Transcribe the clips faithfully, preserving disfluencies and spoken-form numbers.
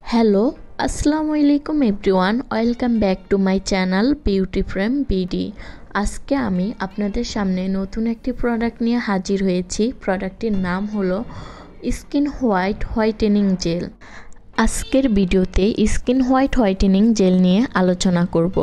Hello আসসালামু আলাইকুম everyone, welcome back to my channel beauty frame BD. আজকে আমি আপনাদের সামনে নতুন একটি প্রোডাক্ট নিয়ে হাজির হয়েছি। প্রোডাক্টটির নাম হলো স্কিন হোয়াইট হোয়াইটেনিং জেল। আজকের ভিডিওতে স্কিন হোয়াইট হোয়াইটেনিং জেল নিয়ে আলোচনা করব।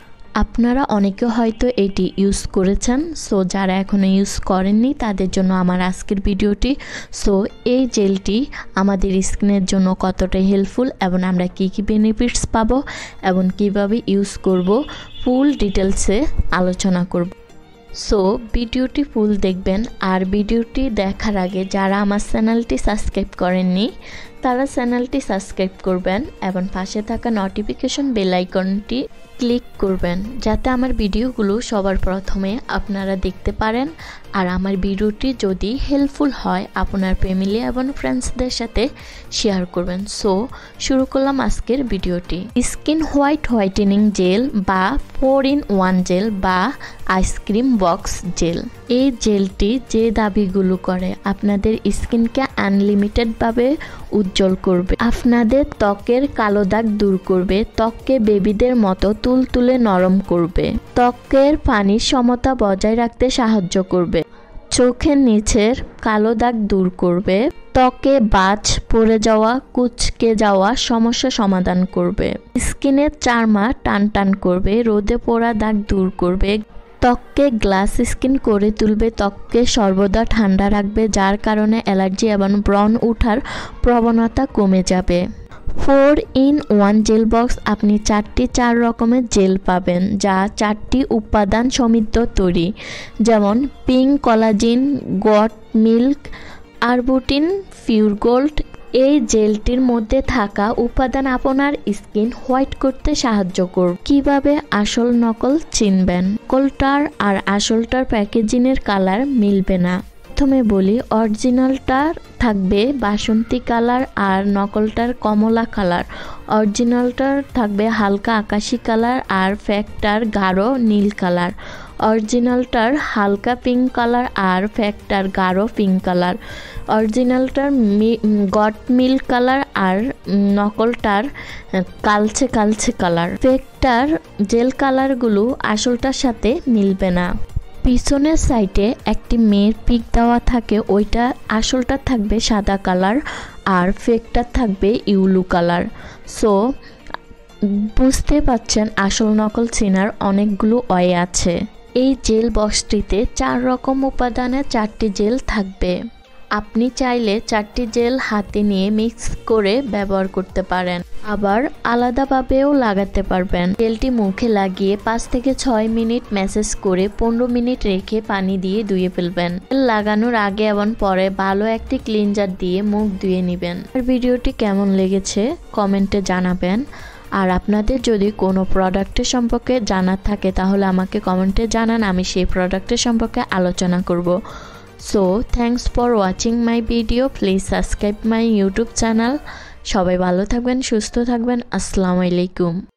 আপনারা অনেকে হয়তো এটি ইউজ করেছেন, সো যারা এখনও ইউজ করেননি তাদের জন্য আমার আজকের ভিডিওটি। সো এই জেলটি আমাদের স্কিনের জন্য কতটা হেল্পফুল এবং আমরা কী কী বেনিফিটস পাবো এবং কিভাবে ইউজ করব ফুল ডিটেলসে আলোচনা করব। সো ভিডিওটি ফুল দেখবেন। আর ভিডিওটি দেখার আগে যারা আমার চ্যানেলটি সাবস্ক্রাইব করেননি তারা চ্যানেলটি সাবস্ক্রাইব করবেন এবং পাশে থাকা নোটিফিকেশন বেল আইকনটি ক্লিক করবেন যাতে আমার ভিডিওগুলো সবার প্রথমে আপনারা দেখতে পারেন। আর আমার ভিডিওটি যদি হেল্পফুল হয় আপনার ফ্যামিলি এবং ফ্রেন্ডসদের সাথে শেয়ার করবেন। সো শুরু করলাম আজকের ভিডিওটি। স্কিন হোয়াইট হোয়াইটেনিং জেল বা ফোর ইন ওয়ান জেল বা আইসক্রিম বক্স জেল। এই জেলটি যে দাবিগুলো করে আপনাদের স্কিনকে আনলিমিটেডভাবে উজ্জ্বল করবে, আপনাদের ত্বকের কালো দাগ দূর করবে, ত্বককে বেবিদের মতো তুলতুলে নরম করবে, ত্বকের পানির সমতা বজায় রাখতে সাহায্য করবে, চোখের নিচের কালো দাগ দূর করবে, ত্বকে বাজ পড়ে যাওয়া কুচকে যাওয়া সমস্যা সমাধান করবে, স্কিনের চারমা টান টান করবে, রোদে পোড়া দাগ দূর করবে, ত্বককে গ্লাস স্কিন করে তুলবে, ত্বককে সর্বদা ঠান্ডা রাখবে যার কারণে অ্যালার্জি এবং ব্রণ ওঠার প্রবণতা কমে যাবে। Four in one gel box আপনি চারটি চার রকমের জেল পাবেন যা চারটি উপাদান সমৃদ্ধ তৈরি, যেমন pink collagen, goat milk, arbutin, pure gold. এই জেলটির মধ্যে থাকা উপাদান আপনার স্কিন হোয়াইট করতে সাহায্য করবে। কিভাবে আসল নকল চিনবেন? নকলটার আর আসলটার প্যাকেজিংয়ের কালার মিলবে না। প্রথমে বলি, অরিজিনালটার থাকবে বাসন্তী কালার আর নকলটার কমলা কালার। অরিজিনালটার থাকবে হালকা আকাশি কালার আর ফেকটার গাঢ় নীল কালার। অরিজিনালটার হালকা পিঙ্ক কালার আর ফেকটার গাঢ় পিঙ্ক কালার। অরিজিনালটার গট মিল্ক কালার আর নকলটার কালচে কালচে কালার। ফেকটার জেল কালারগুলো আসলটার সাথে মিলবে না। পিছনের সাইডে একটি মেয়ের পিক দেওয়া থাকে, ওইটা আসলটা থাকবে সাদা কালার আর ফেকটা থাকবে ইউলু কালার। সো বুঝতে পারছেন আসল নকল চেনার অনেকগুলো ওয়ে আছে। এই জেল বক্সটিতে চার রকম উপাদানের চারটি জেল থাকবে। আপনি চাইলে চারটি জেল হাতে নিয়ে মিক্স করে ব্যবহার করতে পারেন, আবার আলাদাভাবেও লাগাতে পারবেন। জেলটি মুখে লাগিয়ে পাঁচ থেকে ছয় মিনিট ম্যাসেজ করে পনেরো মিনিট রেখে পানি দিয়ে ধুয়ে ফেলবেন। জেল লাগানোর আগে এবং পরে ভালো একটি ক্লিনজার দিয়ে মুখ ধুয়ে নেবেন। আর ভিডিওটি কেমন লেগেছে কমেন্টে জানাবেন। আর আপনাদের যদি কোনো প্রোডাক্টের সম্পর্কে জানার থাকে তাহলে আমাকে কমেন্টে জানান, আমি সেই প্রোডাক্টের সম্পর্কে আলোচনা করব। So thanks for watching my video. Please subscribe my YouTube channel. সবাই ভালো থাকবেন, সুস্থ থাকবেন। আসসালামু আলাইকুম।